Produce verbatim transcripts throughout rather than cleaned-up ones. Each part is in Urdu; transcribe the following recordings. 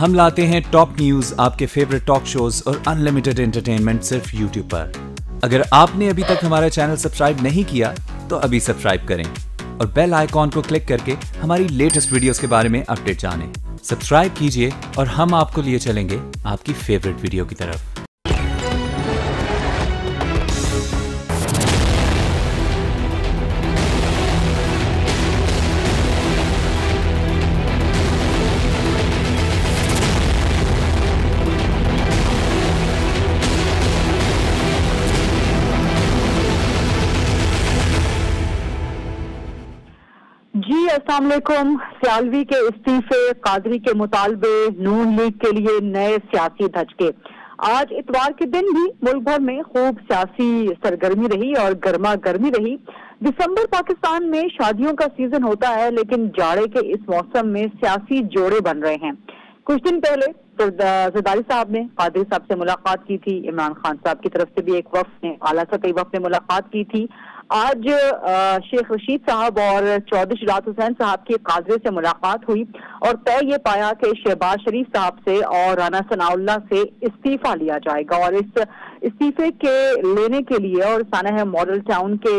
ہم لاتے ہیں ٹاپ نیوز، آپ کے فیوریٹ ٹاک شوز اور انلمیٹڈ انٹرٹینمنٹ صرف یوٹیوب پر۔ اگر آپ نے ابھی تک ہمارا چینل سبسکرائب نہیں کیا تو ابھی سبسکرائب کریں اور بیل آئیکن کو کلک کر کے ہماری لیٹسٹ ویڈیوز کے بارے میں اپڈیٹ جانیں۔ سبسکرائب کیجئے اور ہم آپ کو لیے چلیں گے آپ کی فیوریٹ ویڈیو کی طرف۔ جی السلام علیکم۔ سیالوی کے استعفے، قادری کے مطالبے، نون لیگ کے لیے نئے سیاسی دھچکے۔ آج اتوار کے دن بھی ملک بھر میں خوب سیاسی سرگرمی رہی اور گرما گرمی رہی۔ دسمبر پاکستان میں شادیوں کا سیزن ہوتا ہے، لیکن جاڑے کے اس موسم میں سیاسی جوڑے بن رہے ہیں۔ کچھ دن پہلے زرداری صاحب نے قادری صاحب سے ملاقات کی تھی، عمران خان صاحب کی طرف سے بھی ایک وفد نے، اعلیٰ سطحی وفد نے ملاقات کی تھی۔ آج شیخ رشید صاحب اور چودھری شجاعت حسین صاحب کی قادری سے ملاقات ہوئی اور طے یہ پایا کہ شہباز شریف صاحب سے اور رانا ثناء اللہ سے استعفیٰ لیا جائے گا، اور اس استعفے کے لینے کے لیے اور سانحہ ماڈل ٹاؤن کے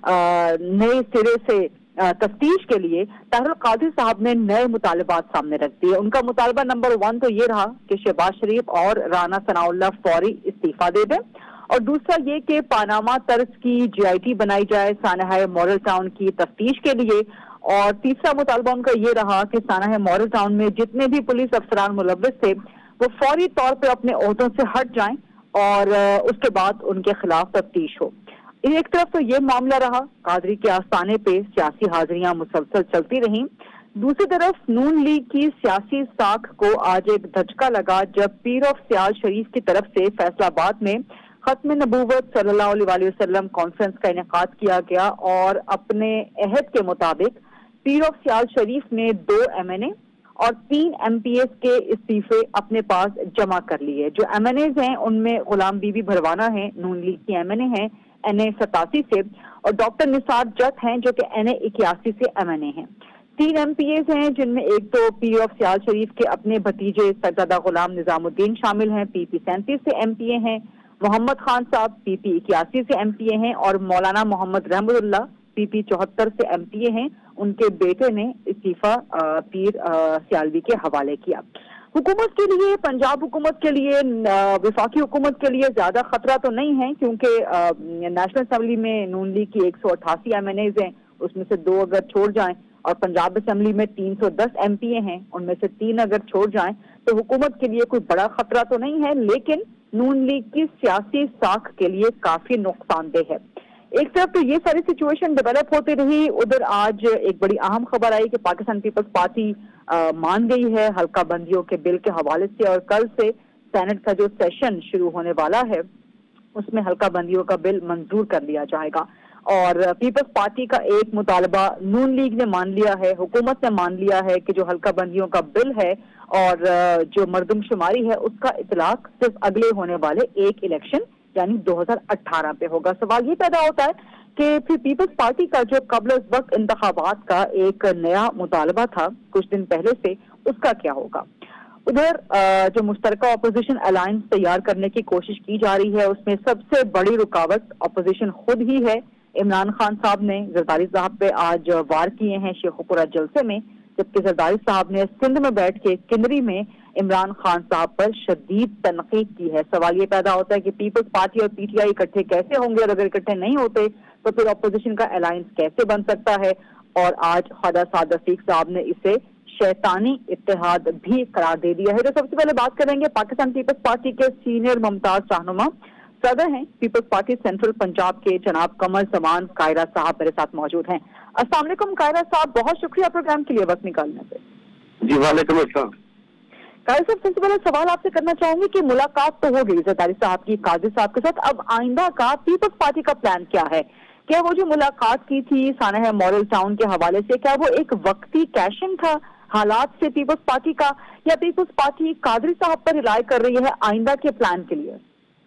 نئے سرے سے تفتیش کے لیے طاہر القادری صاحب نے نئے مطالبات سامنے رکھ دیے۔ ان کا مطالبہ نمبر ون تو یہ رہا کہ شہباز شریف اور رانا ثناء اللہ فوری استعفیٰ دے دیں، اور دوسرا یہ کہ پاناما طرز کی جی آئی ٹی بنائی جائے سانحہ ماڈل ٹاؤن کی تفتیش کے لیے، اور تیسرا مطالبہ ان کا یہ رہا کہ سانحہ ماڈل ٹاؤن میں جتنے بھی پولیس افسران ملوث تھے وہ فوری طور پہ اپنے عہدوں سے ہٹ جائیں اور اس کے بعد ان کے خلاف تفتیش ہو۔ ایک طرف تو یہ معاملہ رہا، قادری کے آستانے پہ سیاسی حاضریاں مسلسل چلتی رہیں، دوسری طرف نون لیگ کی سیاسی ساکھ کو آج ایک دھچکا لگا جب پیر آف سیال شریف کی طرف سے فیصل آباد میں ختم نبوت صلی اللہ علیہ وآلہ وسلم کانفرنس کا انعقاد کیا گیا، اور اپنے عہد کے مطابق پیر آف سیال شریف نے دو ایم این اے اور تین ایم پی ایس کے استعفے اپنے پاس جمع کر لیے۔ جو ایم این ایز ہیں ان میں غلام بی بی بھروانہ ہیں، نون لیگ کی ایم این اے ہیں این اے ستاسی سے، اور ڈاکٹر نثار جٹ ہیں جو کہ این اے اکیاسی سے ایم این اے ہیں۔ تین ایم پی ایز ہیں جن میں ایک تو پیر آف سیال شریف کے اپنے بھتیجے سرزادہ غلام نظام الدین شامل ہیں، پی پی سینتیس سے ایم پی اے ہیں، محمد خان صاحب پی پی اکیاسی سے ایم پی اے ہیں، اور مولانا محمد رحمت اللہ پی پی چوہتر سے ایم پی اے ہیں۔ ان کے بیٹے نے استعفیٰ پیر سیالوی کے حوالے کیا۔ حکومت کے لیے، پنجاب حکومت کے لیے، وفاقی حکومت کے لیے زیادہ خطرہ تو نہیں ہے، کیونکہ نیشنل اسمبلی میں نون لیگ کی ایک سو اٹھاسی ایم این ایز ہیں، اس میں سے دو اگر چھوڑ جائیں، اور پنجاب اسمبلی میں تین سو دس ایم پی اے ہیں، ان میں سے تین اگر چھوڑ جائیں تو حکومت کے لیے کوئی بڑا خطرہ تو نہیں ہے، لیکن نون لیگ کی سیاسی ساکھ کے لیے کافی نقصان دہ ہے۔ ایک طرف تو یہ ساری سچویشن ڈیولپ ہوتی رہی، ادھر آج ایک بڑی اہم خبر آئی کہ پاکستان پیپلز پارٹی مان گئی ہے حلقہ بندیوں کے بل کے حوالے سے، اور کل سے سینٹ کا جو سیشن شروع ہونے والا ہے اس میں حلقہ بندیوں کا بل منظور کر لیا جائے گا، اور پیپلز پارٹی کا ایک مطالبہ نون لیگ نے مان لیا ہے، حکومت نے مان لیا ہے کہ جو حلقہ بندیوں کا بل ہے اور جو مردم شماری ہے اس کا اطلاق صرف اگلے ہونے والے ایک الیکشن یعنی دو ہزار اٹھارہ پہ ہوگا۔ سوال یہ پیدا ہوتا ہے کہ پھر پیپلز پارٹی کا جو قبل از وقت انتخابات کا ایک نیا مطالبہ تھا کچھ دن پہلے سے، اس کا کیا ہوگا؟ ادھر جو مشترکہ اپوزیشن الائنس تیار کرنے کی کوشش کی جا رہی ہے اس میں سب سے بڑی رکاوٹ اپوزیشن خود ہی ہے۔ عمران خان صاحب نے زرداری صاحب پہ آج وار کیے ہیں شیخو پورہ جلسے میں، جبکہ زرداری صاحب نے سندھ میں بیٹھ کے کنری میں عمران خان صاحب پر شدید تنقید کی ہے۔ سوال یہ پیدا ہوتا ہے کہ پیپلز پارٹی اور پی ٹی آئی اکٹھے کیسے ہوں گے، اور اگر اکٹھے نہیں ہوتے تو پھر اپوزیشن کا الائنس کیسے بن سکتا ہے؟ اور آج خواجہ سعد رفیق صاحب نے اسے شیطانی اتحاد بھی قرار دے دیا ہے۔ تو سب سے پہلے بات کریں گے پاکستان پیپلز پارٹی کے سینئر ممتاز رہنما، صدر ہیں پیپلز پارٹی سینٹرل پنجاب کے جناب قمر زمان قاہرہ صاحب میرے ساتھ موجود ہیں۔ السلام علیکم قاہرہ صاحب، بہت شکریہ پروگرام کے لیے وقت نکالنے سے۔ جی وعلیکم السلام۔ قاہرہ صاحب سب سے پہلے سوال آپ سے کرنا چاہوں گی کہ ملاقات تو ہو گئی زرداری صاحب کی قادری صاحب کے ساتھ، اب آئندہ کا پیپلز پارٹی کا پلان کیا ہے؟ کیا وہ جو ملاقات کی تھی سانحہ ماڈل ٹاؤن کے حوالے سے، کیا وہ ایک وقتی کیشن تھا حالات سے پیپلز پارٹی کا، یا پیپلز پارٹی قادری صاحب پر رلائی کر رہی ہے آئندہ کے پلان کے لیے؟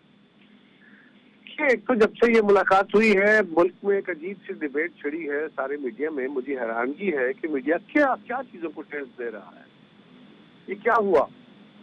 ایک تو جب سے یہ ملاقات ہوئی ہے ملک میں ایک عجیب سی ڈیبیٹ چھڑی ہے سارے میڈیا میں۔ مجھے حیرانگی ہے کہ میڈیا کیا کیا چیزوں کو ٹیسٹ دے رہا ہے، یہ کیا ہوا؟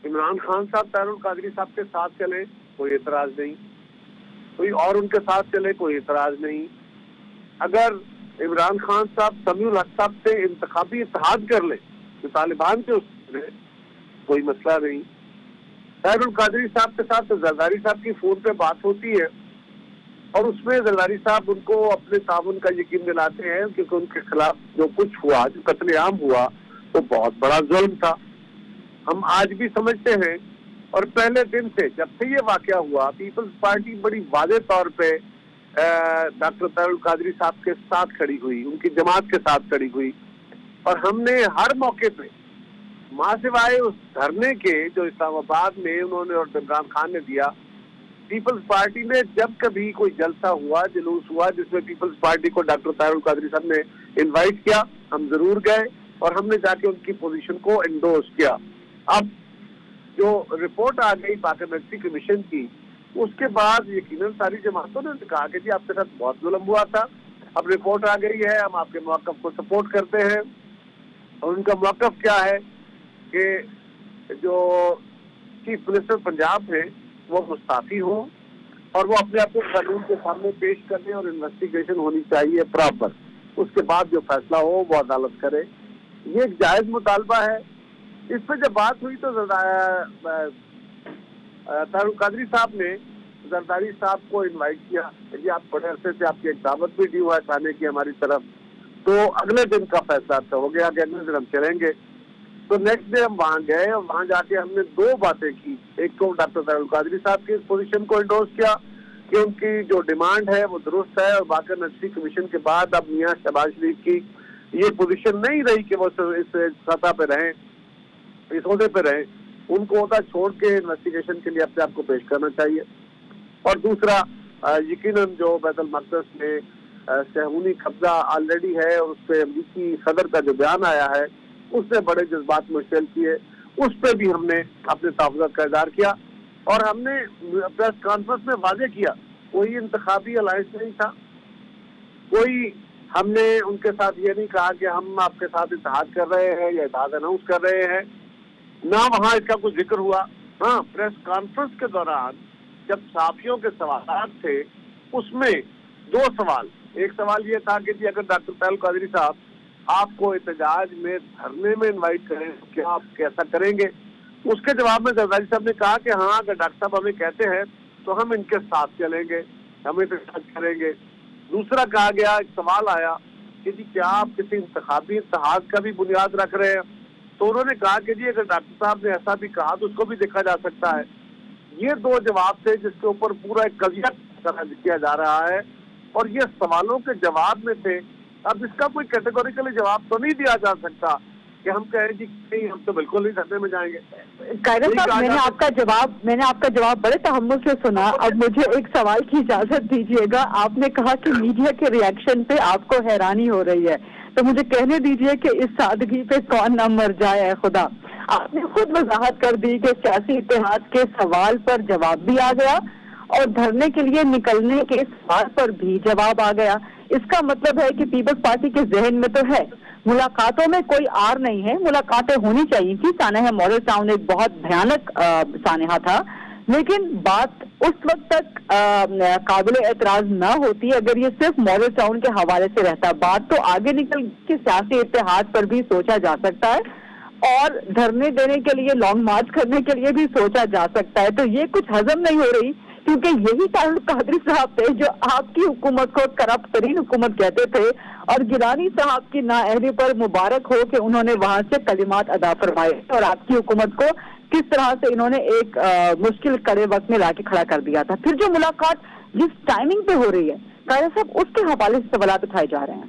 عمران خان صاحب طاہر القادری صاحب کے ساتھ چلے کوئی اعتراض نہیں, کوئی اور ان کے ساتھ چلے کوئی اعتراض نہیں. اگر عمران خان صاحب سمیع الحق صاحب سے انتخابی اتحاد کر لے جو طالبان کے اس میں کوئی مسئلہ نہیں. طاہر القادری صاحب کے ساتھ زرداری صاحب کی فون پہ بات ہوتی ہے اور اس میں زرداری صاحب ان کو اپنے تعاون کا یقین دلاتے ہیں کیونکہ ان کے خلاف جو کچھ ہوا, جو قتل عام ہوا, وہ بہت بڑا ظلم تھا. ہم آج بھی سمجھتے ہیں اور پہلے دن سے جب سے یہ واقعہ ہوا پیپلز پارٹی بڑی واضح طور پہ ڈاکٹر طاہر القادری صاحب کے ساتھ کھڑی ہوئی, ان کی جماعت کے ساتھ کھڑی ہوئی. اور ہم نے ہر موقع پہ ماں سوائے اس دھرنے کے جو اسلام آباد میں انہوں نے اور عمران خان نے دیا, پیپلز پارٹی نے جب کبھی کوئی جلسہ ہوا, جلوس ہوا جس میں پیپلز پارٹی کو ڈاکٹر طاہر القادری صاحب نے انوائٹ کیا, ہم ضرور گئے اور ہم نے جا کے ان کی پوزیشن کو انڈورس کیا. اب جو رپورٹ آ گئی پاکستان کمیشن کی, اس کے بعد یقیناً ساری جماعتوں نے کہا کہ جی آپ کے ساتھ بہت ظلم ہوا تھا, اب رپورٹ آ گئی ہے, ہم آپ کے موقف کو سپورٹ کرتے ہیں. اور ان کا موقف کیا ہے کہ جو چیف منسٹر پنجاب ہیں وہ مستعفی ہوں اور وہ اپنے آپ کو قانون کے سامنے پیش کرنے اور انویسٹیگیشن ہونی چاہیے پراپر. اس کے بعد جو فیصلہ ہو وہ عدالت کرے. یہ ایک جائز مطالبہ ہے. اس پہ جب بات ہوئی تو طاہر القادری صاحب نے زرداری صاحب کو انوائٹ کیا کہ جی آپ بڑے عرصے سے آپ کی ایک دعوت بھی دی ہوا ہے کھانے کی ہماری طرف, تو اگلے دن کا فیصلہ تو ہو گیا کہ اگلے دن ہم چلیں گے. تو نیکسٹ ڈے ہم وہاں گئے اور وہاں جا کے ہم نے دو باتیں کی. ایک تو ڈاکٹر طاہر القادری صاحب کی اس پوزیشن کو انڈورس کیا کہ ان کی جو ڈیمانڈ ہے وہ درست ہے, اور باقر نشری کمیشن کے بعد اب میاں شہباز شریف کی یہ پوزیشن نہیں رہی کہ وہ اس سطح پہ رہیں, اس عہدے پہ رہیں. ان کو عہدہ چھوڑ کے انویسٹیگیشن کے لیے اپنے آپ کو پیش کرنا چاہیے. اور دوسرا یقیناً جو بیت المقدس میں صہیونی قبضہ آلریڈی ہے اور اس پہ امریکی صدر کا جو بیان آیا ہے اس نے بڑے جذبات مشتعل کیے, اس پہ بھی ہم نے اپنے تحفظات کا اظہار کیا. اور ہم نے پریس کانفرنس میں واضح کیا کوئی انتخابی الائنس نہیں تھا, کوئی ہم نے ان کے ساتھ یہ نہیں کہا کہ ہم آپ کے ساتھ اتحاد کر رہے ہیں یا اتحاد اناؤنس کر رہے ہیں, نہ وہاں اس کا کوئی ذکر ہوا. ہاں, پریس کانفرنس کے دوران جب صحافیوں کے سوالات تھے اس میں دو سوال, ایک سوال یہ تھا کہ جی اگر ڈاکٹر طاہر القادری صاحب آپ کو احتجاج میں دھرنے میں انوائٹ کریں تو کیا آپ کیسا کریں گے. اس کے جواب میں زرداری صاحب نے کہا کہ ہاں اگر ڈاکٹر صاحب ہمیں کہتے ہیں تو ہم ان کے ساتھ چلیں گے, ہم احتجاج کریں گے. دوسرا کہا گیا, ایک سوال آیا کہ جی کیا آپ کسی انتخابی اتحاد کا بھی بنیاد رکھ رہے ہیں, تو انہوں نے کہا کہ جی اگر ڈاکٹر صاحب نے ایسا بھی کہا تو اس کو بھی دیکھا جا سکتا ہے. یہ دو جواب تھے جس کے اوپر پورا ایک قضیہ کیا جا رہا ہے اور یہ سوالوں کے جواب میں تھے. اب اس کا کوئی کیٹیگوریکلی جواب تو نہیں دیا جا سکتا کہ ہم کہیں جی نہیں ہم تو بالکل نہیں دھرنے میں جائیں گے. قائدہ صاحب, میں نے آپ کا جواب میں نے آپ کا جواب بڑے تحمل سے سنا. اب مجھے ایک سوال کی اجازت دیجیے گا. آپ نے کہا کہ میڈیا کے ریئیکشن پہ آپ کو حیرانی ہو رہی ہے, تو مجھے کہنے دیجیے کہ اس سادگی پہ کون نہ مر جائے خدا. آپ نے خود وضاحت کر دی کہ سیاسی اتحاد کے سوال پر جواب بھی آ گیا اور دھرنے کے لیے نکلنے کے سوال پر بھی جواب آ گیا. اس کا مطلب ہے کہ پیپلز پارٹی کے ذہن میں تو ہے ملاقاتوں میں کوئی آر نہیں ہے, ملاقاتیں ہونی چاہیے تھی. سانحہ ماڈل ٹاؤن ایک بہت بھیانک سانحہ تھا, لیکن بات اس وقت تک قابل اعتراض نہ ہوتی اگر یہ صرف ماڈل ٹاؤن کے حوالے سے رہتا. بات تو آگے نکل کے سیاسی اتحاد پر بھی سوچا جا سکتا ہے اور دھرنے دینے کے لیے, لانگ مارچ کرنے کے لیے بھی سوچا جا سکتا ہے. تو یہ کچھ ہضم نہیں ہو رہی کیونکہ یہی طاہر القادری صاحب تھے جو آپ کی حکومت کو کرپٹ ترین حکومت کہتے تھے, اور گیلانی صاحب کی نااہلی پر مبارک ہو کہ انہوں نے وہاں سے کلمات ادا فرمائے اور آپ کی حکومت کو کس طرح سے انہوں نے ایک مشکل کڑے وقت میں لا کے کھڑا کر دیا تھا. پھر جو ملاقات جس ٹائمنگ پہ ہو رہی ہے قائدہ صاحب, اس کے حوالے سے سوالات اٹھائے جا رہے ہیں.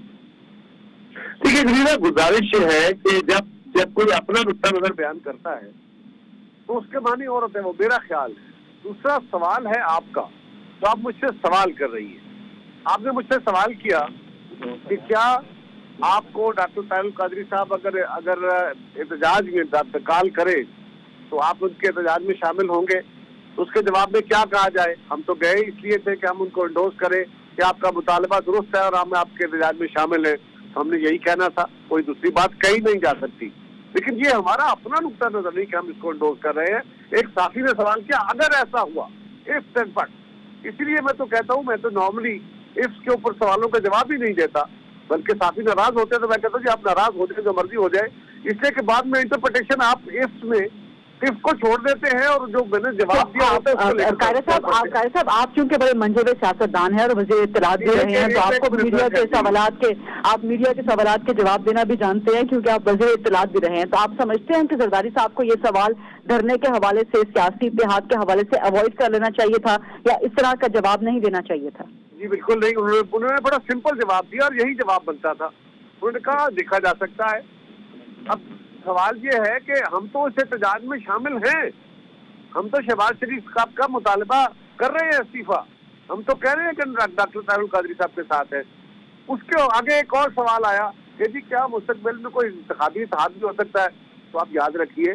دیکھیے میرا گزارش یہ ہے کہ جب جب کوئی اپنا نقطہ نظر بیان کرتا ہے تو اس کے معنی اور ہوتے ہیں, وہ میرا خیال ہے. دوسرا سوال ہے آپ کا, تو آپ مجھ سے سوال کر رہی ہیں. آپ نے مجھ سے سوال کیا کہ کیا آپ کو ڈاکٹر طاہر القادری صاحب اگر اگر احتجاج میں انتقال کرے تو آپ ان کے احتجاج میں شامل ہوں گے. تو اس کے جواب میں کیا کہا جائے, ہم تو گئے اس لیے تھے کہ ہم ان کو انڈورس کریں کہ آپ کا مطالبہ درست ہے اور ہم آپ کے احتجاج میں شامل ہیں. ہم نے یہی کہنا تھا, کوئی دوسری بات کہی نہیں جا سکتی. لیکن یہ ہمارا اپنا نقطہ نظر نہیں کہ ہم اس کو انڈورس کر رہے ہیں. ایک صحافی نے سوال کیا اگر ایسا ہوا if and but, اسی لیے میں تو کہتا ہوں میں تو نارملی اس کے اوپر سوالوں کا جواب ہی نہیں دیتا, بلکہ صحافی ناراض ہوتے ہیں تو میں کہتا ہوں کہ آپ ناراض ہو جائیں جو مرضی ہو جائے, اس لیے کہ بعد میں انٹرپریٹیشن آپ اس میں اس کو چھوڑ دیتے ہیں اور جو میں نے جواب دیا ہوتا ہے. قاہرہ صاحب آپ قاہرہ صاحب آپ چونکہ بڑے منجوے سیاست دان ہیں اور وزیر اطلاعات بھی رہے ہیں, تو آپ کو میڈیا کے سوالات کے آپ میڈیا کے سوالات کے جواب دینا بھی جانتے ہیں کیونکہ آپ وزیر اطلاعات بھی رہے ہیں. تو آپ سمجھتے ہیں کہ زرداری صاحب کو یہ سوال دھرنے کے حوالے سے, سیاسی اتحاد کے حوالے سے اوائڈ کر لینا چاہیے تھا یا اس طرح کا جواب نہیں دینا چاہیے تھا؟ جی بالکل نہیں, انہوں نے بڑا سمپل جواب دیا اور یہی جواب بنتا تھا. انہوں نے کہا دیکھا جا سکتا ہے. اب سوال یہ ہے کہ ہم تو اس احتجاج میں شامل ہیں, ہم تو شہباز شریف صاحب کا مطالبہ کر رہے ہیں استعفیٰ, ہم تو کہہ رہے ہیں کہ ڈاکٹر طاہر القادری صاحب کے ساتھ ہے. اس کے آگے ایک اور سوال آیا کہ جی کیا مستقبل میں کوئی انتخابی اتحاد بھی ہو سکتا ہے؟ تو آپ یاد رکھیے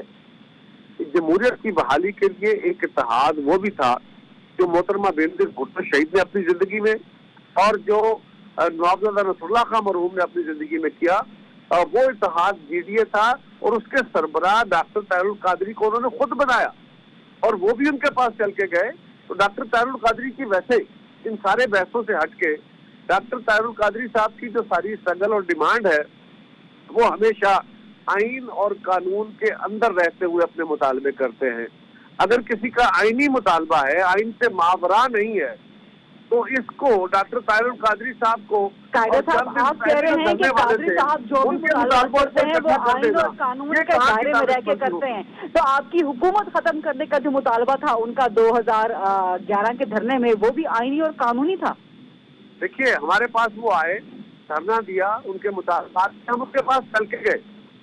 جمہوریت کی بحالی کے لیے ایک اتحاد وہ بھی تھا جو محترمہ بینظیر بھٹو شہید نے اپنی زندگی میں اور جو نوابزادہ نصر اللہ خان مرحوم نے اپنی زندگی میں کیا, وہ اتحاد جی ڈی اے تھا اور اس کے سربراہ ڈاکٹر طاہر القادری کو انہوں نے خود بنایا اور وہ بھی ان کے پاس چل کے گئے. تو ڈاکٹر طاہر القادری کی ویسے ان سارے بحثوں سے ہٹ کے ڈاکٹر طاہر القادری صاحب کی جو ساری اسٹرگل اور ڈیمانڈ ہے وہ ہمیشہ آئین اور قانون کے اندر رہتے ہوئے اپنے مطالبے کرتے ہیں. اگر کسی کا آئینی مطالبہ ہے, آئین سے ماورا نہیں ہے, تو اس کو ڈاکٹر طاہر القادری صاحب کو قاہرہ صاحب آپ کہہ رہے ہیں کہ قادری صاحب جو بھی مطالبہ کرتے ہیں وہ آئین اور قانون کے دائرے میں رہ کے کرتے ہیں, تو آپ کی حکومت ختم کرنے کا جو مطالبہ تھا ان کا دو ہزار گیارہ کے دھرنے میں, وہ بھی آئینی اور قانونی تھا. دیکھیے ہمارے پاس وہ آئے, دھرنا دیا, ان کے مطالبات ہم ان کے پاس چل کے گئے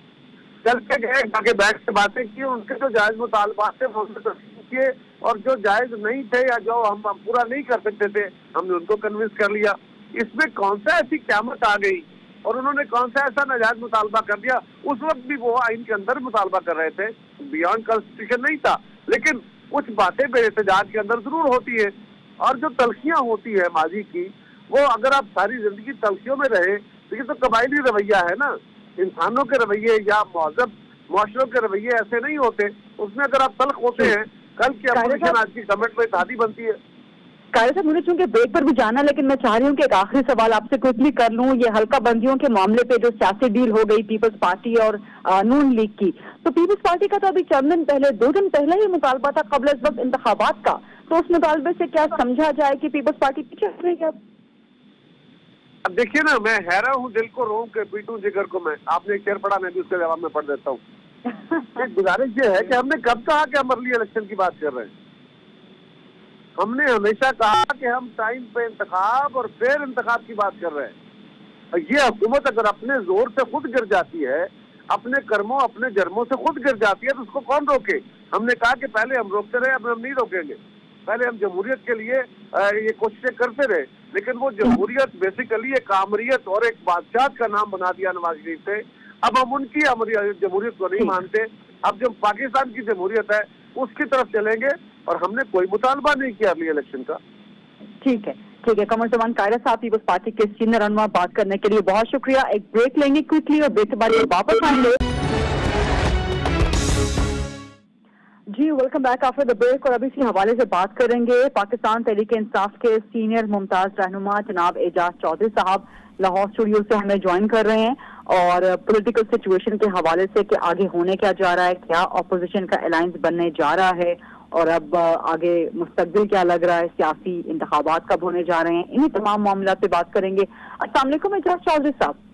چل کے گئے جا کے بیٹھ کے باتیں کی, ان کے جو جائز مطالبات تھے وہ تسلیم کیے اور جو جائز نہیں تھے یا جو ہم پورا نہیں کر سکتے تھے ہم نے ان کو کنونس کر لیا. اس میں کون سا ایسی قیامت آ گئی اور انہوں نے کون سا ایسا ناجائز مطالبہ کر دیا؟ اس وقت بھی وہ آئین کے اندر مطالبہ کر رہے تھے, بیانڈ کانسٹیٹیوشن نہیں تھا, لیکن کچھ باتیں بے احتجاج کے اندر ضرور ہوتی ہے. اور جو تلخیاں ہوتی ہے ماضی کی, وہ اگر آپ ساری زندگی تلخیوں میں رہے تو یہ تو قبائلی رویہ ہے نا. انسانوں کے رویے یا مہذب معاشروں کے رویے ایسے نہیں ہوتے, اس میں اگر آپ تلخ ہوتے ہیں کل کی اپوزیشن آج کی گورنمنٹ میں اتحادی بنتی ہے. قاہرہ صاحب مجھے چونکہ بریک پر بھی جانا, لیکن میں چاہ رہی ہوں کہ ایک آخری سوال آپ سے کوئکلی کر لوں. یہ حلقہ بندیوں کے معاملے پہ جو سیاسی ڈیل ہو گئی پیپلز پارٹی اور نون لیگ کی, تو پیپلز پارٹی کا تو ابھی چند دن پہلے دو دن پہلے ہی مطالبہ تھا قبل از وقت انتخابات کا, تو اس مطالبے سے کیا سمجھا جائے کہ پیپلز پارٹی پیچھے ہٹ رہی ہے؟ اب دیکھیے نا, میں حیران ہوں دل کو روم کے پیٹوں جگر کو میں. آپ نے ایک شعر پڑھا, میں بھی اس کے جواب میں پڑھ دیتا ہوں. ایک گزارش یہ ہے کہ ہم نے کب کہا کہ ہم ارلی الیکشن کی بات کر رہے ہیں؟ ہم نے ہمیشہ کہا کہ ہم ٹائم پہ انتخاب اور فیئر انتخاب کی بات کر رہے ہیں. یہ حکومت اگر اپنے زور سے خود گر جاتی ہے, اپنے کرموں اپنے جرموں سے خود گر جاتی ہے, تو اس کو کون روکے؟ ہم نے کہا کہ پہلے ہم روکتے رہے, اب ہم نہیں روکیں گے. پہلے ہم جمہوریت کے لیے یہ کوششیں کرتے رہے, لیکن وہ جمہوریت بیسیکلی ایک آمریت اور ایک بادشاہ کا نام بنا دیا نواز شریف سے. اب ہم ان کی جمہوریت کو نہیں مانتے. اب جو پاکستان کی جمہوریت ہے اس کی طرف چلیں گے, اور ہم نے کوئی مطالبہ نہیں کیا ارلی الیکشن کا. ٹھیک ہے ٹھیک ہے قمر زمان قاہرہ صاحب پیپلز پارٹی کے سینئر رہنما بات کرنے کے لیے بہت شکریہ. ایک بریک لیں گے کوئکلی اور بریک کے بعد واپس آئیں گے. جی welcome back after the break. اور ابھی اسی حوالے سے بات کریں گے. پاکستان تحریک انصاف کے سینئر ممتاز رہنما جناب اعجاز چودھری صاحب لاہور اسٹوڈیو سے ہمیں جوائن کر رہے ہیں, اور پولیٹیکل سچویشن کے حوالے سے کہ آگے ہونے کیا جا رہا ہے, کیا اپوزیشن کا الائنس بننے جا رہا ہے, اور اب آگے مستقبل کیا لگ رہا ہے, سیاسی انتخابات کب ہونے جا رہے ہیں, انہی تمام معاملات پہ بات کریں گے. السلام علیکم اعجاز چودھری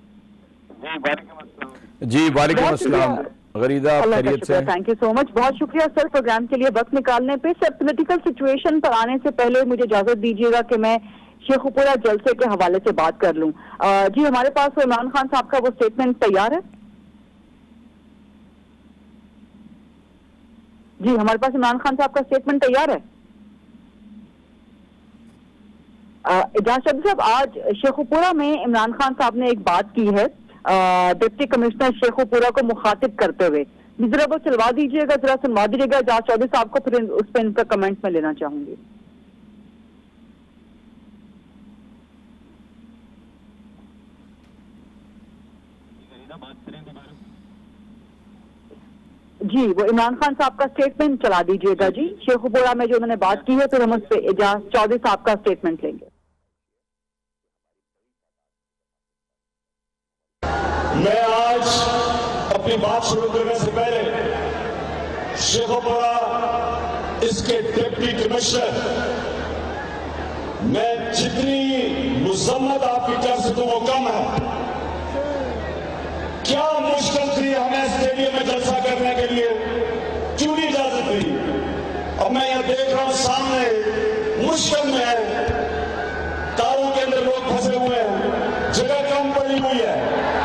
صاحب. جی وعلیکم السلام. غریدہ خیریت سے؟ تھینک یو سو مچ, بہت شکریہ سر پروگرام کے لیے وقت نکالنے پہ. سر پولیٹیکل سچویشن پر آنے سے پہلے مجھے اجازت دیجیے گا کہ میں شیخ پورہ جلسے کے حوالے سے بات کر لوں. جی ہمارے پاس عمران خان صاحب کا وہ اسٹیٹمنٹ تیار ہے؟ جی ہمارے پاس عمران خان صاحب کا اسٹیٹمنٹ تیار ہے. اعجاز چودھری صاحب, آج شیخ پورہ میں عمران خان صاحب نے ایک بات کی ہے ڈپٹی کمشنر شیخ پورہ کو مخاطب کرتے ہوئے. ذرا وہ چلوا دیجیے گا, ذرا سنوا دیجیے گا اعجاز چودھری صاحب کو, پھر اس پہ ان کا کمنٹ میں لینا چاہوں گی. جی وہ عمران خان صاحب کا سٹیٹمنٹ چلا دیجئے گا جی، شیخ پورہ میں جو انہوں نے بات کی ہے، پھر ہم اس پہ اعجاز چودھری صاحب کا سٹیٹمنٹ لیں گے۔ میں آج اپنی بات شروع کرنے سے پہلے شیخ پورہ اس کے ڈپٹی کمشنر، میں جتنی مذمت آپ کی کر سکوں وہ کم ہے۔ کیا مشکل تھی ہمیں اسٹیڈیم میں جلسہ کرنے کے لیے؟ کیوں نہیں اجازت دی؟ اب میں یہ دیکھ رہا ہوں سامنے مشکل میں ہے، تاروں کے اندر لوگ پھنسے ہوئے ہیں، جگہ کم پڑی ہوئی ہے۔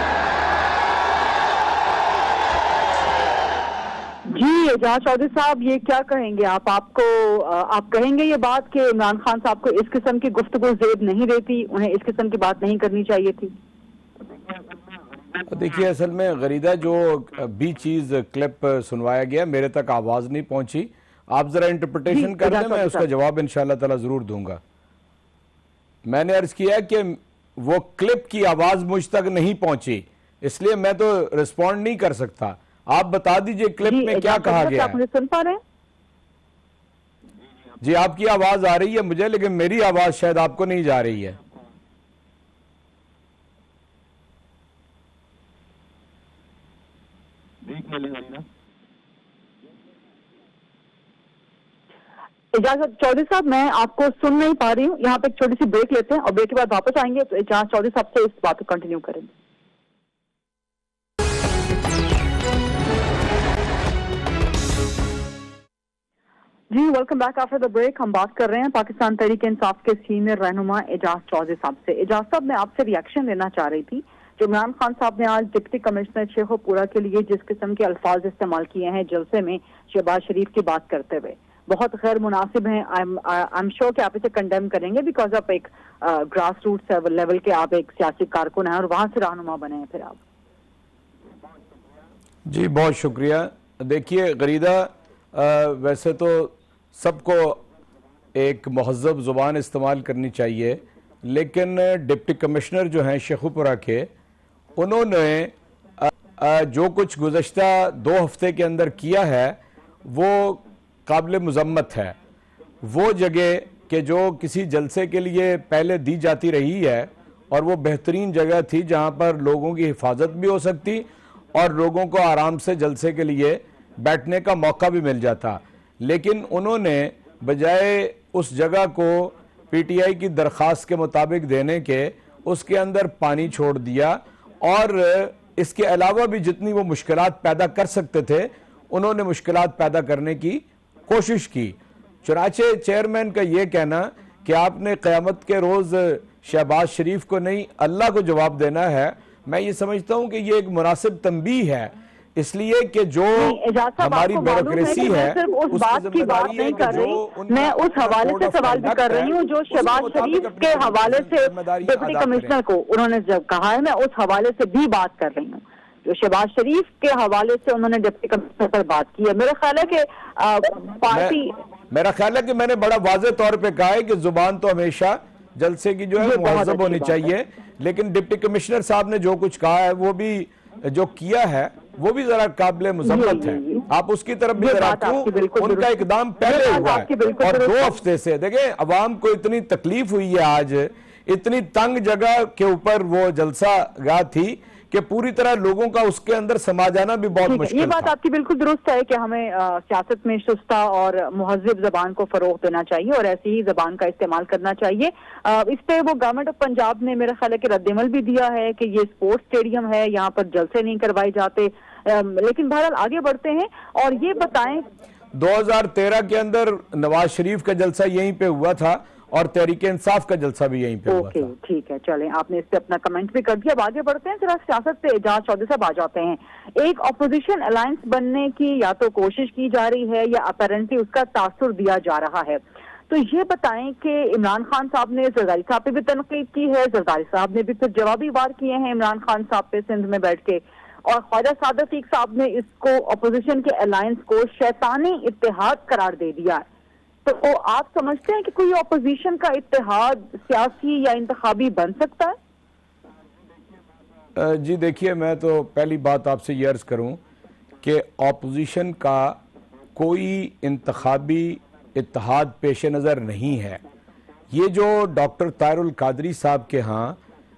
جی اعجاز چودھری صاحب یہ کیا کہیں گے آپ؟ آپ کو آپ کہیں گے یہ بات کہ عمران خان صاحب کو اس قسم کی گفتگو زیب نہیں دیتی، انہیں اس قسم کی بات نہیں کرنی چاہیے تھی؟ دیکھیے اصل میں غریدہ جو بھی چیز کلپ سنوایا گیا میرے تک آواز نہیں پہنچی، آپ ذرا انٹرپریٹیشن کر دیں، میں اس کا جواب انشاءاللہ تعالی ضرور دوں گا۔ میں نے عرض کیا کہ وہ کلپ کی آواز مجھ تک نہیں پہنچی، اس لیے میں تو رسپونڈ نہیں کر سکتا۔ آپ بتا دیجئے کلپ میں کیا کہا گیا ہے؟ مجھے سن پا رہے ہیں؟ جی آپ کی آواز آ رہی ہے مجھے، لیکن میری آواز شاید آپ کو نہیں جا رہی ہے۔ اجازت چودھری صاحب میں آپ کو سن نہیں پا رہی ہوں، یہاں پہ ایک چھوٹی سی بریک لیتے ہیں اور بریک کے بعد واپس آئیں گے تو اجازت چودھری صاحب سے اس بات کو کنٹینیو کریں گے۔ جی welcome back after the break. ہم بات کر رہے ہیں پاکستان تحریک انصاف کے سینئر رہنما اعجاز چودھری صاحب سے۔ اعجاز صاحب میں آپ سے ریئیکشن لینا چاہ رہی تھی جو عمران خان صاحب نے آج ڈپٹی کمشنر شیخ پورہ کے لیے جس قسم کے الفاظ استعمال کیے ہیں جلسے میں شہباز شریف کی بات کرتے ہوئے، بہت غیر مناسب ہیں۔ آئی ایم شیور کہ آپ اسے کنڈیم کریں گے بیکاز آپ ایک گراس روٹ لیول کے آپ ایک سیاسی کارکن ہیں اور وہاں سے رہنما بنے ہیں پھر آپ۔ جی بہت شکریہ۔ دیکھیے غریدہ ویسے تو سب کو ایک مہذب زبان استعمال کرنی چاہیے، لیکن ڈپٹی کمشنر جو ہیں شیخ پورہ کے، انہوں نے جو کچھ گزشتہ دو ہفتے کے اندر کیا ہے وہ قابل مذمت ہے۔ وہ جگہ کہ جو کسی جلسے کے لیے پہلے دی جاتی رہی ہے اور وہ بہترین جگہ تھی جہاں پر لوگوں کی حفاظت بھی ہو سکتی اور لوگوں کو آرام سے جلسے کے لیے بیٹھنے کا موقع بھی مل جاتا، لیکن انہوں نے بجائے اس جگہ کو پی ٹی آئی کی درخواست کے مطابق دینے کے اس کے اندر پانی چھوڑ دیا اور اس کے علاوہ بھی جتنی وہ مشکلات پیدا کر سکتے تھے انہوں نے مشکلات پیدا کرنے کی کوشش کی۔ چنانچہ چیئرمین کا یہ کہنا کہ آپ نے قیامت کے روز شہباز شریف کو نہیں اللہ کو جواب دینا ہے، میں یہ سمجھتا ہوں کہ یہ ایک مناسب تنبیہ ہے، اس لیے کہ جو ہماری بیوروکریسی ہے اس بات کی بات نہیں کر رہی، میں اس حوالے سے سوال بھی کر رہی ہوں جو شہباز شریف کے حوالے سے ڈپٹی کمشنر کو انہوں نے جب کہا ہے، میں اس حوالے سے بھی بات کر رہی ہوں جو شہباز شریف کے حوالے سے انہوں نے ڈپٹی کمشنر پر بات کی ہے۔ میرا خیال ہے کہ پارٹی میرا خیال ہے کہ میں نے بڑا واضح طور پہ کہا ہے کہ زبان تو ہمیشہ جلسے کی جو ہے مہذب ہونی چاہیے، لیکن ڈپٹی کمشنر صاحب نے جو کچھ کہا ہے وہ بھی جو کیا ہے وہ بھی ذرا قابل مذمت ہے۔ آپ اس کی طرف بھی ذرا کیوں، ان کا اقدام پہلے ہوا ہے اور دو ہفتے سے دیکھیں عوام کو اتنی تکلیف ہوئی ہے، آج اتنی تنگ جگہ کے اوپر وہ جلسہ گاہ تھی کہ پوری طرح لوگوں کا اس کے اندر سما جانا بھی بہت مشکل تھا۔ یہ بات آپ کی بالکل درست ہے کہ ہمیں سیاست میں شستہ اور مہذب زبان کو فروغ دینا چاہیے اور ایسی ہی زبان کا استعمال کرنا چاہیے۔ اس پہ وہ گورنمنٹ آف پنجاب نے میرا خیال ہے کہ رد عمل بھی دیا ہے کہ یہ اسپورٹس اسٹیڈیم ہے، یہاں پر جلسے نہیں کروائے جاتے، لیکن بہرحال آگے بڑھتے ہیں اور یہ بتائیں دو ہزار تیرہ کے اندر نواز شریف کا جلسہ یہیں پہ ہوا تھا اور تحریک انصاف کا جلسہ بھی یہیں پہ ہوا تھا۔ اوکے ٹھیک ہے، چلیں آپ نے اس پہ اپنا کمنٹ بھی کر دیا، اب آگے بڑھتے ہیں، ذرا سیاست سے اعجاز چودھری صاحب آ جاتے ہیں۔ ایک اپوزیشن الائنس بننے کی یا تو کوشش کی جا رہی ہے یا اپیرنٹلی اس کا تاثر دیا جا رہا ہے، تو یہ بتائیں کہ عمران خان صاحب نے زرداری صاحب پہ بھی تنقید کی ہے، زرداری صاحب نے بھی پھر جوابی وار کیے ہیں عمران خان صاحب پہ سندھ میں بیٹھ کے، اور خواجہ سعد عتیق صاحب نے اس کو اپوزیشن کے الائنس کو شیطانی اتحاد قرار دے دیا ہے۔ تو آپ سمجھتے ہیں کہ کوئی اپوزیشن کا اتحاد سیاسی یا انتخابی بن سکتا ہے؟ جی دیکھیے میں تو پہلی بات آپ سے یہ عرض کروں کہ اپوزیشن کا کوئی انتخابی اتحاد پیش نظر نہیں ہے. یہ جو ڈاکٹر طاہر القادری صاحب کے ہاں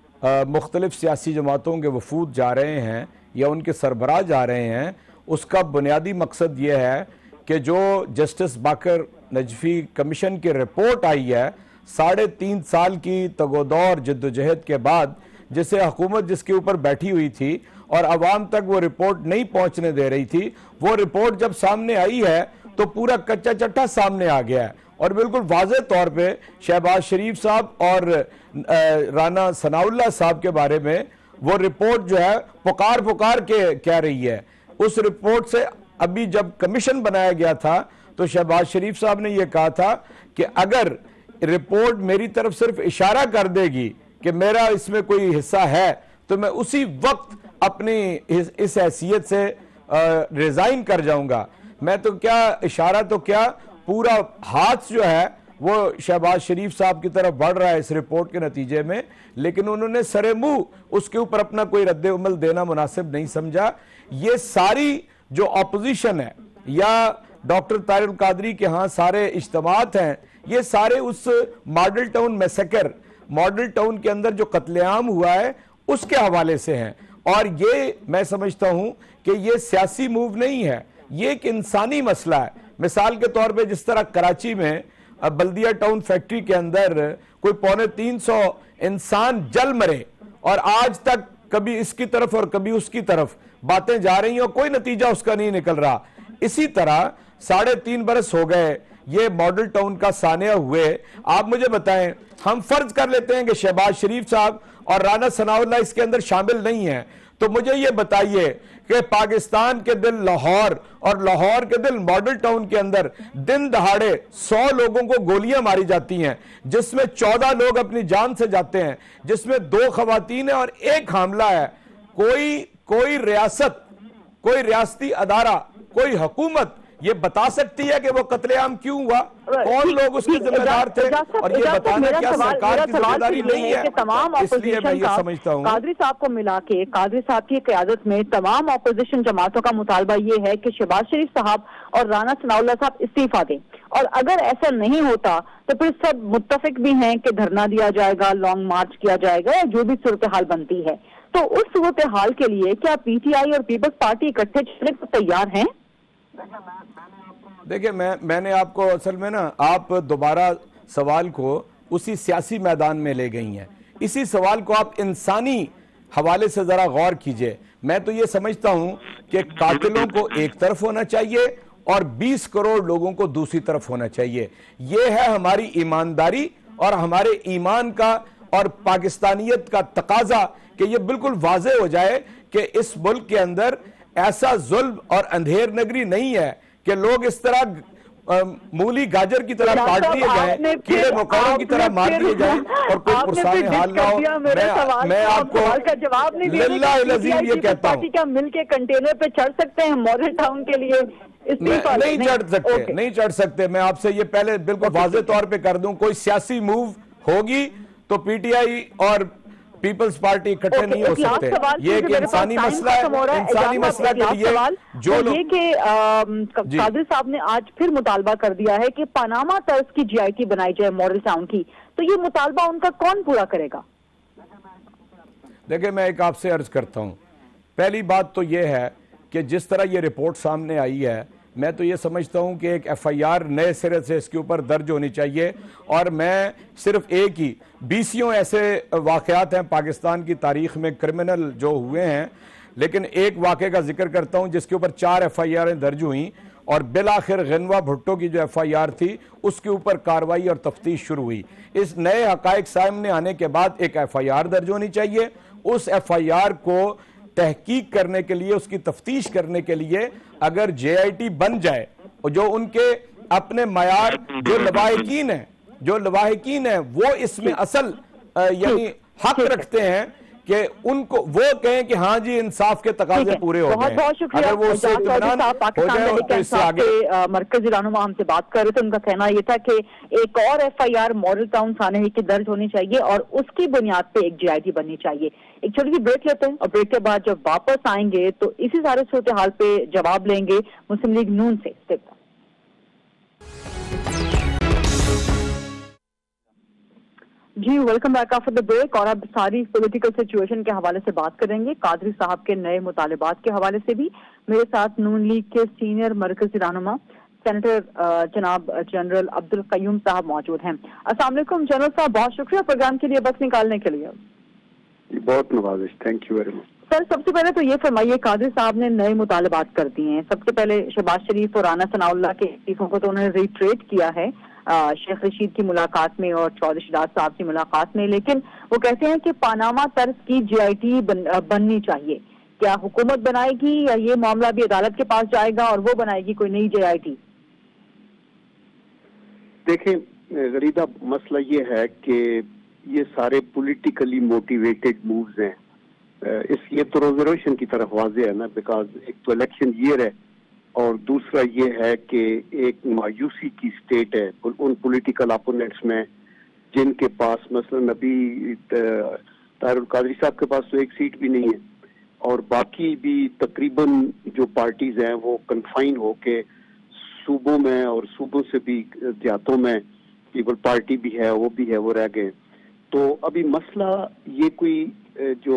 مختلف سیاسی جماعتوں کے وفود جا رہے ہیں یا ان کے سربراہ جا رہے ہیں، اس کا بنیادی مقصد یہ ہے کہ جو جسٹس باقر نجفی کمیشن کی رپورٹ آئی ہے ساڑھے تین سال کی تگودور جدوجہد کے بعد، جسے حکومت جس کے اوپر بیٹھی ہوئی تھی اور عوام تک وہ رپورٹ نہیں پہنچنے دے رہی تھی، وہ رپورٹ جب سامنے آئی ہے تو پورا کچا چٹھا سامنے آ گیا ہے. اور بالکل واضح طور پہ شہباز شریف صاحب اور رانا ثناء اللہ صاحب کے بارے میں وہ رپورٹ جو ہے پکار پکار کے کہہ رہی ہے. اس رپورٹ سے ابھی جب کمیشن بنایا گیا تھا تو شہباز شریف صاحب نے یہ کہا تھا کہ اگر رپورٹ میری طرف صرف اشارہ کر دے گی کہ میرا اس میں کوئی حصہ ہے تو میں اسی وقت اپنی اس حیثیت سے ریزائن کر جاؤں گا. میں تو کیا اشارہ تو کیا پورا ہاتھ جو ہے وہ شہباز شریف صاحب کی طرف بڑھ رہا ہے اس رپورٹ کے نتیجے میں، لیکن انہوں نے سرے منہ اس کے اوپر اپنا کوئی رد عمل دینا مناسب نہیں سمجھا. یہ ساری جو اپوزیشن ہے یا ڈاکٹر طاہر القادری کے ہاں سارے اجتماعات ہیں، یہ سارے اس model town massacre, model town کے اندر جو قتل عام ہوا ہے اس کے حوالے سے ہیں. اور یہ میں سمجھتا ہوں کہ یہ سیاسی موو نہیں ہے، یہ ایک انسانی مسئلہ ہے. مثال کے طور پہ جس طرح کراچی میں بلدیہ ٹاؤن فیکٹری کے اندر کوئی پونے تین سو انسان جل مرے اور آج تک کبھی اس کی طرف اور کبھی اس کی طرف باتیں جا رہی ہیں اور کوئی نتیجہ اس کا نہیں نکل رہا. اسی طرح ساڑھے تین برس ہو گئے یہ ماڈل ٹاؤن کا سانحہ ہوئے. آپ مجھے بتائیں، ہم فرض کر لیتے ہیں کہ شہباز شریف صاحب اور رانا ثناء اللہ اس کے اندر شامل نہیں ہیں، تو مجھے یہ بتائیے کہ پاکستان کے دل لاہور اور لاہور کے دل ماڈل ٹاؤن کے اندر دن دہاڑے سو لوگوں کو گولیاں ماری جاتی ہیں، جس میں چودہ لوگ اپنی جان سے جاتے ہیں، جس میں دو خواتین ہیں اور ایک حاملہ ہے. کوئی کوئی ریاست، کوئی ریاستی ادارہ، کوئی حکومت یہ بتا سکتی ہے کہ وہ قتل عام کیوں ہوا؟ کون لوگ اس کے ذمہ دار تھے؟ اور یہ بتانا کیا سرکار کی ذمہ داری نہیں ہے؟ تمام اس لیے میں یہ سمجھتا ہوں قادری صاحب کو ملا کے، قادری صاحب کی قیادت میں تمام اپوزیشن جماعتوں کا مطالبہ یہ ہے کہ شہباز شریف صاحب اور رانا ثناء اللہ صاحب استعفیٰ دیں. اور اگر ایسا نہیں ہوتا تو پھر سب متفق بھی ہیں کہ دھرنا دیا جائے گا، لانگ مارچ کیا جائے گا، جو بھی صورتحال بنتی ہے. تو اس صورتحال کے لیے کیا پی ٹی آئی اور پیپلز پارٹی اکٹھے چلنے کو تیار ہیں؟ دیکھیں، میں میں نے آپ کو اصل میں نا آپ دوبارہ سوال کو اسی سیاسی میدان میں لے گئی ہیں. اسی سوال کو آپ انسانی حوالے سے ذرا غور کیجئے. میں تو یہ سمجھتا ہوں کہ قاتلوں کو ایک طرف ہونا چاہیے اور بیس کروڑ لوگوں کو دوسری طرف ہونا چاہیے. یہ ہے ہماری ایمانداری اور ہمارے ایمان کا اور پاکستانیت کا تقاضا کہ یہ بالکل واضح ہو جائے کہ اس ملک کے اندر ایسا ظلم اور اندھیر نگری نہیں ہے کہ لوگ اس طرح مولی گاجر کی طرح کاٹ دیے جائیں، کیڑے مکوڑوں کی طرح مار دیے جائیں اور کوئی پرسان حال نہ ہو. میں آپ کو للہ العظیم یہ کہتا ہوں، کیا مل کے کنٹینر پہ چڑھ سکتے ہیں ماڈل ٹاؤن کے لیے؟ نہیں چڑھ سکتے، نہیں چڑھ سکتے. میں آپ سے یہ پہلے بالکل واضح طور پہ کر دوں، کوئی سیاسی موو ہوگی تو پی ٹی آئی اور پیپلز پارٹی اکٹھے نہیں ہو سکتے. یہ ایک انسانی مسئلہ ہے. انسانی مسئلہ کے لیے جو لوگ یہ کہ قادری صاحب نے آج پھر مطالبہ کر دیا ہے کہ پاناما طرز کی جی آئی ٹی بنائی جائے ماڈل ٹاؤن کی، تو یہ مطالبہ ان کا کون پورا کرے گا؟ دیکھیں، میں ایک آپ سے عرض کرتا ہوں. پہلی بات تو یہ ہے کہ جس طرح یہ رپورٹ سامنے آئی ہے، میں تو یہ سمجھتا ہوں کہ ایک ایف آئی آر نئے سرے سے اس کے اوپر درج ہونی چاہیے. اور میں صرف ایک ہی بیسیوں ایسے واقعات ہیں پاکستان کی تاریخ میں کرمنل جو ہوئے ہیں، لیکن ایک واقعے کا ذکر کرتا ہوں جس کے اوپر چار ایف آئی آریں درج ہوئیں اور بالآخر غنوہ بھٹو کی جو ایف آئی آر تھی اس کے اوپر کارروائی اور تفتیش شروع ہوئی. اس نئے حقائق سامنے آنے کے بعد ایک ایف آئی آر درج ہونی چاہیے. اس ایف آئی آر کو تحقیق کرنے کے لیے، اس کی تفتیش کرنے کے لیے اگر جے آئی ٹی بن جائے، جو ان کے اپنے معیار جو لواحقین ہیں جو لواحقین ہیں وہ اس میں اصل یعنی حق رکھتے ہیں کہ ان کو وہ کہیں کہ ہاں جی انصاف کے تقاضے پورے ہو گئے. بہت بہت شکریہ. اگر وہ اس سے اطمینان ہو جائے تو اس سے آگے. مرکزی رہنما ہم سے بات کر رہے تھے, ان کا کہنا یہ تھا کہ ایک اور F I R model town سانحے کی درج ہونی چاہیے اور اس کی بنیاد پہ ایک جی آئی ٹی بننی چاہیے. ایک چھوٹی سی بریک لیتے ہیں اور بریک کے بعد جب واپس آئیں گے تو اسی سارے صورتحال پہ جواب لیں گے مسلم لیگ نون سے. جی welcome back after the break. اور اب ساری پولیٹیکل سچویشن کے حوالے سے بات کریں گے, قادری صاحب کے نئے مطالبات کے حوالے سے بھی. میرے ساتھ نون لیگ کے سینئر مرکزی رہنما سینیٹر جناب جنرل عبد القیوم صاحب موجود ہیں. السلام علیکم جنرل صاحب, بہت شکریہ پروگرام کے لیے وقت نکالنے کے لیے. بہت نوازش, thank you very much. Sir سب سے پہلے تو یہ فرمائیے, قادری صاحب نے نئے مطالبات کر دیے ہیں. سب سے پہلے شہباز شریف اور رانا ثناء اللہ کے استعفوں کو تو انہوں نے ریٹریٹ کیا ہے شیخ رشید کی ملاقات میں اور چودھری شہزاد صاحب کی ملاقات میں, لیکن وہ کہتے ہیں کہ پاناما طرز کی جی آئی ٹی بننی چاہیے. کیا حکومت بنائے گی یا یہ معاملہ بھی عدالت کے پاس جائے گا اور وہ بنائے گی کوئی نئی جی آئی ٹی؟ دیکھیں غریدہ, مسئلہ یہ ہے کہ یہ سارے پولیٹیکلی موٹیویٹڈ مووز ہیں. اس یہ تو ریزرویشن کی طرف واضح ہے نا, بیکاز ایک تو الیکشن ایئر ہے اور دوسرا یہ ہے کہ ایک مایوسی کی سٹیٹ ہے ان پولیٹیکل اپوننٹس میں جن کے پاس مثلا ابھی طاہر القادری صاحب کے پاس تو ایک سیٹ بھی نہیں ہے اور باقی بھی تقریباً جو پارٹیز ہیں وہ کنفائن ہو کے صوبوں میں اور صوبوں سے بھی دیہاتوں میں پیپل پارٹی بھی ہے وہ بھی ہے وہ رہ گئے. تو ابھی مسئلہ یہ کوئی جو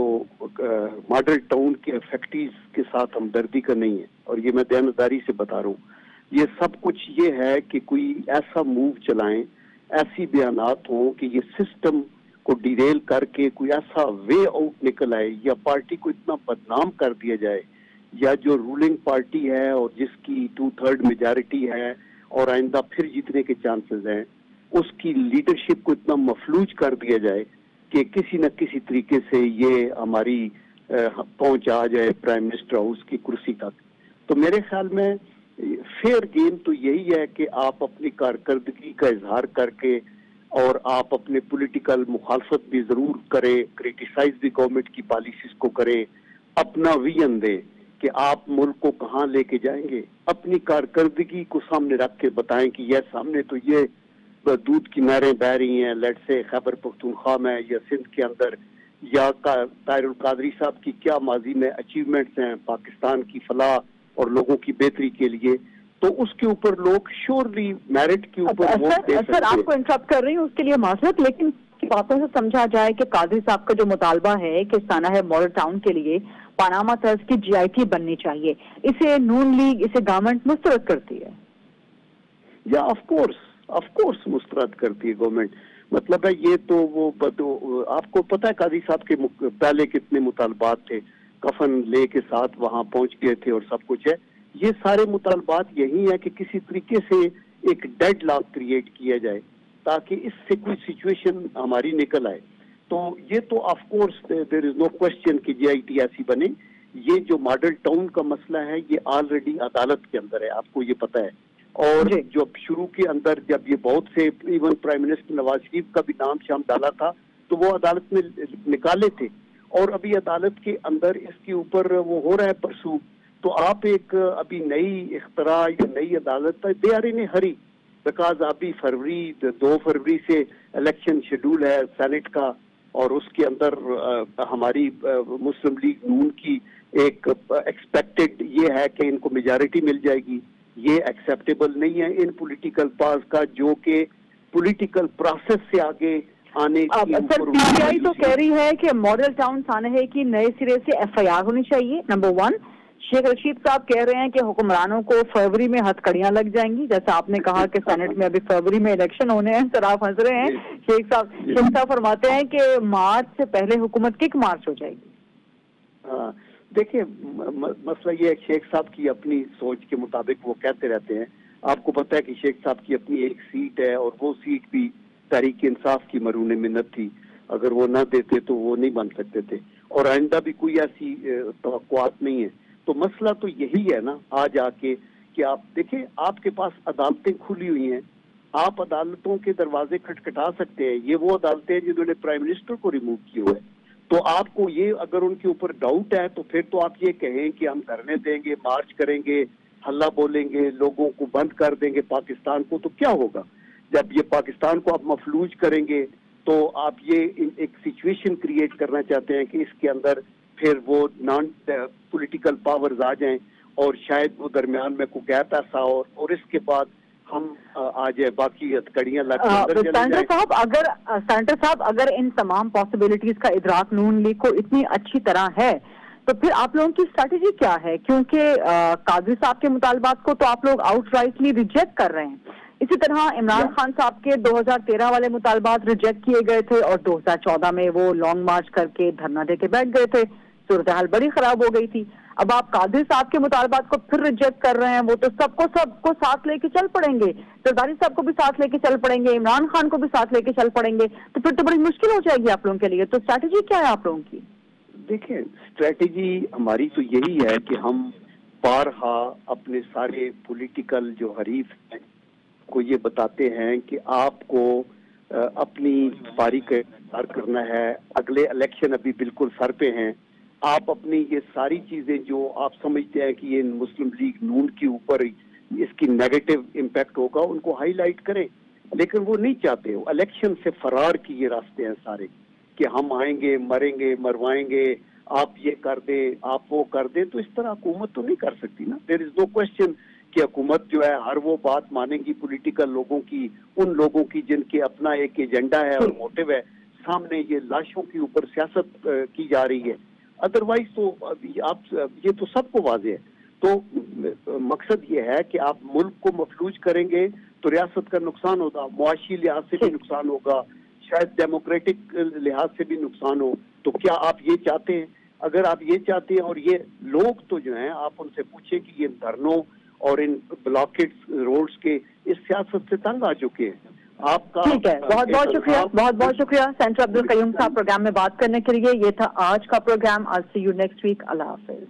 ماڈل ٹاؤن کے فیکٹریز کے ساتھ ہمدردی کا نہیں ہے, اور یہ میں دیانتداری سے بتا رہا ہوں. یہ سب کچھ یہ ہے کہ کوئی ایسا موو چلائیں, ایسی بیانات ہوں کہ یہ سسٹم کو ڈیریل کر کے کوئی ایسا وے آؤٹ نکل آئے یا پارٹی کو اتنا بدنام کر دیا جائے, یا جو رولنگ پارٹی ہے اور جس کی ٹو تھرڈ میجارٹی ہے اور آئندہ پھر جیتنے کے چانسز ہیں, اس کی لیڈرشپ کو اتنا مفلوج کر دیا جائے کہ کسی نہ کسی طریقے سے یہ ہماری پہنچ آ جائے پرائم منسٹر ہاؤس کی کرسی تک. تو میرے خیال میں فیئر گیم تو یہی ہے کہ آپ اپنی کارکردگی کا اظہار کر کے اور آپ اپنے پولیٹیکل مخالفت بھی ضرور کرے, کریٹیسائز بھی گورنمنٹ کی پالیسیز کو کرے, اپنا ویژن دے کہ آپ ملک کو کہاں لے کے جائیں گے, اپنی کارکردگی کو سامنے رکھ کے بتائیں کہ یہ سامنے تو یہ دودھ کی نہریں بہ رہی ہیں, لیٹ سے خیبر پختونخوا میں یا سندھ کے اندر, یا طاہر القادری صاحب کی کیا ماضی میں اچیومنٹس ہیں پاکستان کی فلاح اور لوگوں کی بہتری کے لیے, تو اس کے اوپر لوگ شیورلی میرٹ کے اوپر ووٹ دے سکتے ہیں. سر آپ کو انٹرپٹ کر رہی ہوں, اس کے لیے معذرت, لیکن باتوں سے سمجھا جائے کہ قادری صاحب کا جو مطالبہ ہے کہ سانحہ ماڈل ٹاؤن کے لیے پاناما طرز کی جی آئی ٹی بننی چاہیے, اسے نون لیگ, اسے گورنمنٹ مسترد کرتی ہے. یا آف کورس آف کورس مسترد کرتی ہے گورنمنٹ. مطلب ہے یہ تو وہ آپ کو پتہ ہے قاضی صاحب کے پہلے کتنے مطالبات تھے, کفن لے کے ساتھ وہاں پہنچ گئے تھے اور سب کچھ ہے. یہ سارے مطالبات یہی ہیں کہ کسی طریقے سے ایک ڈیڈ لاک کریٹ کیا جائے تاکہ اس سے کوئی سچویشن ہماری نکل آئے. تو یہ تو of course there is no question کہ جی آئی ٹی ایسی بنے. یہ جو ماڈل ٹاؤن کا مسئلہ ہے یہ آلریڈی عدالت کے اندر ہے, آپ کو یہ پتہ ہے. اور جب شروع کے اندر جب یہ بہت سے even prime minister Nawaz Sharif کا بھی نام شام ڈالا تھا تو وہ عدالت میں نکالے تھے, اور ابھی عدالت کے اندر اس کے اوپر وہ ہو رہا ہے پرسو. تو آپ ایک ابھی نئی اختراع یا نئی عدالت they are in a Hari, because ابھی فروری دو فروری سے الیکشن شیڈول ہے سینٹ کا, اور اس کے اندر ہماری مسلم لیگ نون کی ایک ایکسپیکٹڈ یہ ہے کہ ان کو میجارٹی مل جائے گی. یہ ایکسیپٹیبل نہیں ہے ان پولیٹیکل پارٹیز کا جو کہ پولیٹیکل پروسیس سے آگے آنے کی. سر پی ٹی آئی تو کہہ رہی ہے کہ ماڈل ٹاؤن سانحہ کی نئے سرے سے ایف آئی آر ہونی چاہیے. نمبر ون, شیخ رشید صاحب کہہ رہے ہیں کہ حکمرانوں کو فروری میں ہتھ کڑیاں لگ جائیں گی, جیسا آپ نے کہا کہ سینٹ میں ابھی فروری میں الیکشن ہونے ہیں. سر آپ ہنس رہے ہیں. شیخ صاحب شیخ صاحب فرماتے ہیں کہ مارچ سے پہلے حکومت کک مارچ ہو جائے گی. ہاں دیکھیں مسئلہ یہ ہے شیخ صاحب کی اپنی سوچ کے مطابق وہ کہتے رہتے ہیں. آپ کو پتہ ہے کہ شیخ صاحب کی اپنی ایک سیٹ ہے اور وہ سیٹ بھی تحریک انصاف کی مرہون منت تھی, اگر وہ نہ دیتے تو وہ نہیں بن سکتے تھے, اور آئندہ بھی کوئی ایسی توقعات نہیں ہے. تو مسئلہ تو یہی ہے نا آج آ کے کہ آپ دیکھیں آپ کے پاس عدالتیں کھلی ہوئی ہیں, آپ عدالتوں کے دروازے کھٹکھٹا سکتے ہیں. یہ وہ عدالتیں جنہوں نے پرائم منسٹر کو ریموو کیے ہوئے. تو آپ کو یہ اگر ان کے اوپر ڈاؤٹ ہے تو پھر تو آپ یہ کہیں کہ ہم دھرنے دیں گے, مارچ کریں گے, ہلہ بولیں گے, لوگوں کو بند کر دیں گے پاکستان کو, تو کیا ہوگا؟ جب یہ پاکستان کو آپ مفلوج کریں گے تو آپ یہ ایک سچویشن کریٹ کرنا چاہتے ہیں کہ اس کے اندر پھر وہ نان پولیٹیکل پاورز آ جائیں اور شاید وہ درمیان میں کوئی گیپ ایسا ہو اور اس کے بعد ہم آ جائے باقی ہتھکڑیاں لگ سینٹر صاحب اگر سینٹر صاحب اگر ان تمام پاسبلٹیز کا ادراک نون لیگ کو اتنی اچھی طرح ہے تو پھر آپ لوگوں کی اسٹریٹجی کیا ہے؟ کیونکہ قادری صاحب کے مطالبات کو تو آپ لوگ آؤٹ رائٹلی ریجیکٹ کر رہے ہیں, اسی طرح عمران خان صاحب کے دو ہزار تیرہ والے مطالبات ریجیکٹ کیے گئے تھے اور دو ہزار چودہ میں وہ لانگ مارچ کر کے دھرنا دے کے بیٹھ گئے تھے, صورتحال بڑی خراب ہو گئی تھی. اب آپ قادری صاحب کے مطالبات کو پھر ریجیکٹ کر رہے ہیں, وہ تو سب کو سب کو ساتھ لے کے چل پڑیں گے, زرداری صاحب کو بھی ساتھ لے کے چل پڑیں گے, عمران خان کو بھی ساتھ لے کے چل پڑیں گے, تو پھر تو بڑی مشکل ہو جائے گی آپ لوگوں کے لیے. تو اسٹریٹجی کیا ہے آپ لوگوں کی؟ دیکھیں اسٹریٹجی ہماری تو یہی ہے کہ ہم بارہا اپنے سارے پولیٹیکل جو حریف ہیں کو یہ بتاتے ہیں کہ آپ کو اپنی پاری کا انتظار کرنا ہے, اگلے الیکشن ابھی بالکل سر پہ ہیں, آپ اپنی یہ ساری چیزیں جو آپ سمجھتے ہیں کہ یہ مسلم لیگ نون کے اوپر اس کی نیگیٹو امپیکٹ ہوگا ان کو ہائی لائٹ کریں, لیکن وہ نہیں چاہتے. الیکشن سے فرار کی یہ راستے ہیں سارے کہ ہم آئیں گے, مریں گے, مروائیں گے, آپ یہ کر دیں, آپ وہ کر دیں. تو اس طرح حکومت تو نہیں کر سکتی نا. دیر از نو کوشچن کہ حکومت جو ہے ہر وہ بات مانیں گی پولیٹیکل لوگوں کی, ان لوگوں کی جن کے اپنا ایک ایجنڈا ہے اور موٹو ہے. سامنے یہ لاشوں کے اوپر سیاست کی جا رہی ہے, ادروائز تو آپ یہ تو سب کو واضح ہے. تو مقصد یہ ہے کہ آپ ملک کو مفلوج کریں گے تو ریاست کا نقصان ہوگا, معاشی لحاظ سے بھی نقصان ہوگا, شاید ڈیموکریٹک لحاظ سے بھی نقصان ہو. تو کیا آپ یہ چاہتے ہیں؟ اگر آپ یہ چاہتے ہیں, اور یہ لوگ تو جو ہیں آپ ان سے پوچھیں کہ یہ دھرنوں اور ان بلاکیڈ روڈز کے اس سیاست سے تنگ آ چکے ہیں. آپ کا ٹھیک ہے, بہت بہت شکریہ, بہت بہت شکریہ سینٹر عبدالقیوم صاحب پروگرام میں بات کرنے کے لیے. یہ تھا آج کا programme. All see you next week. اللہ حافظ.